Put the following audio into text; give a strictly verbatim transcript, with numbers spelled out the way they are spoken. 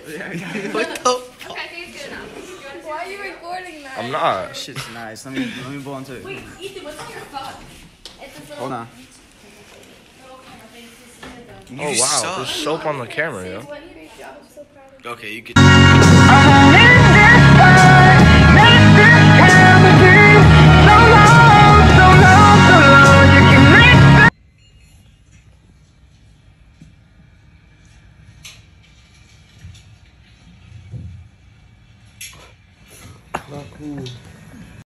What the fuck? Okay, I think it's good enough. Why are you recording that? I'm not. Shit's nice. Let me let me blow into it. Wait, Ethan, what's on your phone? It's this little, Hold on. little camera thing. This is the- Oh wow, there's soap on the camera, yo. What you did, I'm so proud of you. Okay, you can. Not cool.